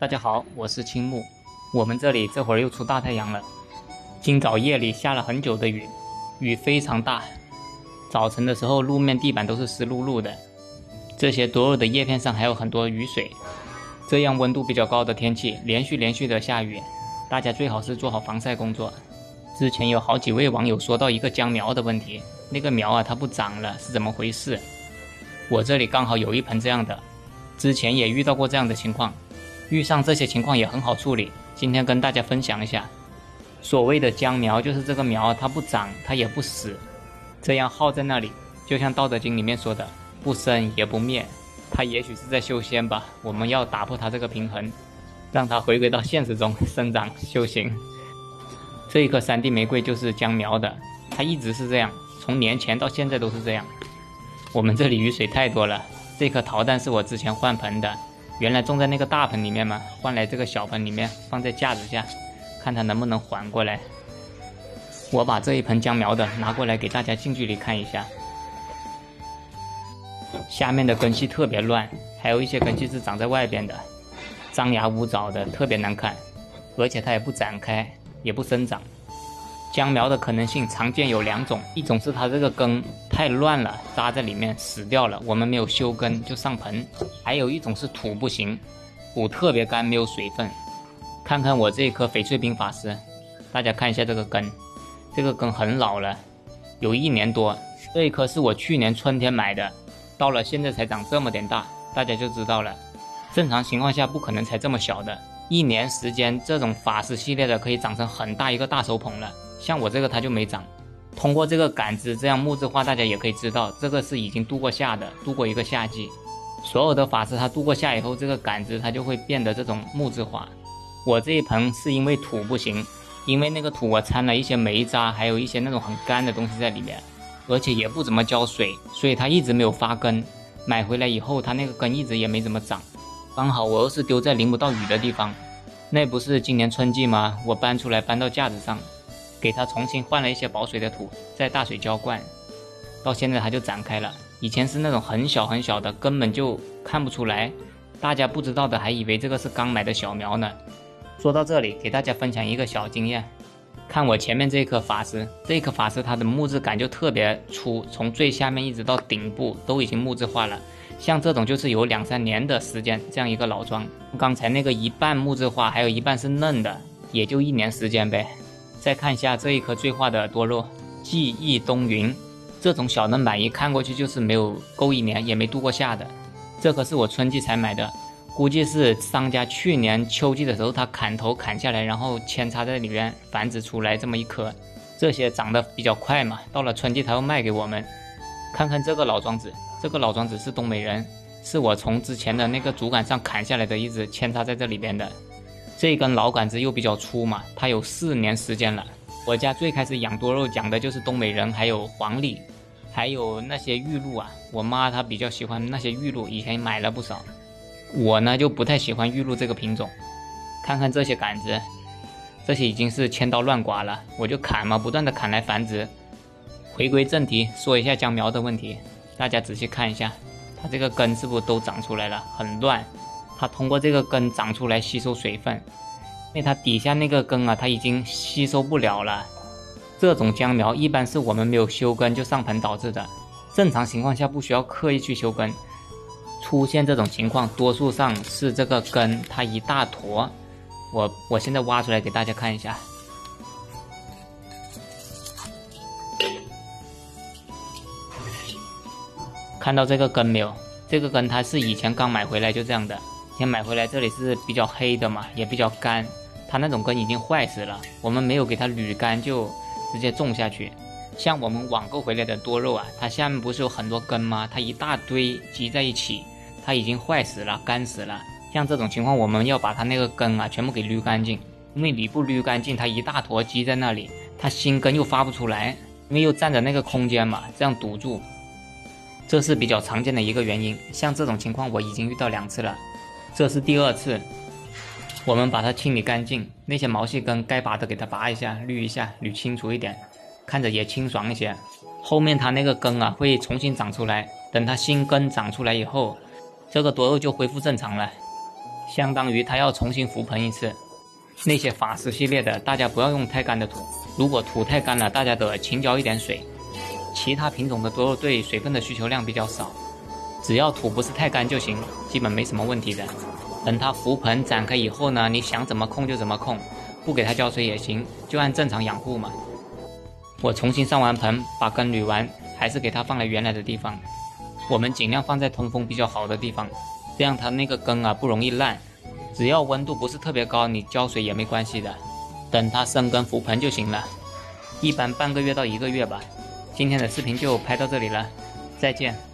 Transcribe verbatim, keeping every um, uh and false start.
大家好，我是青木。我们这里这会儿又出大太阳了。今早夜里下了很久的雨，雨非常大。早晨的时候，路面地板都是湿漉漉的，这些多肉的叶片上还有很多雨水。这样温度比较高的天气，连续连续的下雨，大家最好是做好防晒工作。之前有好几位网友说到一个姜苗的问题，那个苗啊它不长了，是怎么回事？我这里刚好有一盆这样的，之前也遇到过这样的情况。遇上这些情况也很好处理，今天跟大家分享一下。所谓的姜苗就是这个苗它不长它也不死，这样耗在那里，就像道德经里面说的不生也不灭，它也许是在修仙吧，我们要打破它这个平衡，让它回归到现实中生长修行。这一棵山地玫瑰就是姜苗的，它一直是这样，从年前到现在都是这样。我们这里雨水太多了，这颗桃蛋是我之前换盆的，原来种在那个大盆里面嘛，换来这个小盆里面放在架子下，看它能不能缓过来。我把这一盆姜苗的拿过来给大家近距离看一下，下面的根系特别乱，还有一些根系是长在外边的，张牙舞爪的，特别难看，而且它也不展开也不生长。姜苗的可能性常见有两种，一种是它这个根太乱了，扎在里面死掉了，我们没有修根就上盆；还有一种是土不行，土特别干没有水分。看看我这一棵翡翠冰法师，大家看一下这个根，这个根很老了，有一年多。这一棵是我去年春天买的，到了现在才长这么点大，大家就知道了。正常情况下不可能才这么小的，一年时间这种法师系列的可以长成很大一个大手捧了。像我这个它就没长，通过这个杆子这样木质化，大家也可以知道这个是已经度过夏的，度过一个夏季。所有的法师它度过夏以后，这个杆子它就会变得这种木质化。我这一盆是因为土不行，因为那个土我掺了一些煤渣，还有一些那种很干的东西在里面，而且也不怎么浇水，所以它一直没有发根。买回来以后它那个根一直也没怎么长，刚好我又是丢在淋不到雨的地方，那不是今年春季吗？我搬出来搬到架子上，给它重新换了一些保水的土，再大水浇灌，到现在它就展开了。以前是那种很小很小的，根本就看不出来，大家不知道的还以为这个是刚买的小苗呢。说到这里，给大家分享一个小经验，看我前面这棵法师，这棵法师它的木质感就特别粗，从最下面一直到顶部都已经木质化了，像这种就是有两三年的时间，这样一个老桩。刚才那个一半木质化，还有一半是嫩的，也就一年时间呗。再看一下这一颗最化的多肉记忆冬云，这种小嫩板一看过去就是没有够一年，也没度过夏的。这颗是我春季才买的，估计是商家去年秋季的时候他砍头砍下来，然后扦插在里面繁殖出来这么一颗。这些长得比较快嘛，到了春季他又卖给我们。看看这个老桩子，这个老桩子是东美人，是我从之前的那个竹竿上砍下来的，一直扦插在这里边的。这根老杆子又比较粗嘛，它有四年时间了。我家最开始养多肉讲的就是东美人，还有黄鹂，还有那些玉露啊。我妈她比较喜欢那些玉露，以前买了不少。我呢就不太喜欢玉露这个品种。看看这些杆子，这些已经是千刀万剐了，我就砍嘛，不断的砍来繁殖。回归正题，说一下姜苗的问题，大家仔细看一下，它这个根是不是都长出来了，很乱。它通过这个根长出来吸收水分，因为它底下那个根啊，它已经吸收不了了。这种姜苗一般是我们没有修根就上盆导致的，正常情况下不需要刻意去修根。出现这种情况，多数上是这个根它一大坨。我我现在挖出来给大家看一下，看到这个根没有？这个根它是以前刚买回来就这样的。以前买回来这里是比较黑的嘛，也比较干，它那种根已经坏死了，我们没有给它捋干就直接种下去。像我们网购回来的多肉啊，它下面不是有很多根吗？它一大堆积在一起，它已经坏死了，干死了。像这种情况，我们要把它那个根啊全部给捋干净，因为你不捋干净，它一大坨积在那里，它新根又发不出来，因为又占着那个空间嘛，这样堵住，这是比较常见的一个原因。像这种情况我已经遇到两次了，这是第二次。我们把它清理干净，那些毛细根该拔的给它拔一下，捋一下，捋清楚一点，看着也清爽一些。后面它那个根啊会重新长出来，等它新根长出来以后，这个多肉就恢复正常了。 相当于它要重新覆盆一次。那些法师系列的，大家不要用太干的土，如果土太干了，大家得勤浇一点水。其他品种的多肉对水分的需求量比较少，只要土不是太干就行，基本没什么问题的。等它覆盆展开以后呢，你想怎么控就怎么控，不给它浇水也行，就按正常养护嘛。我重新上完盆，把根捋完，还是给它放在原来的地方。我们尽量放在通风比较好的地方，这样它那个根啊不容易烂。只要温度不是特别高，你浇水也没关系的。等它生根覆盆就行了，一般半个月到一个月吧。今天的视频就拍到这里了，再见。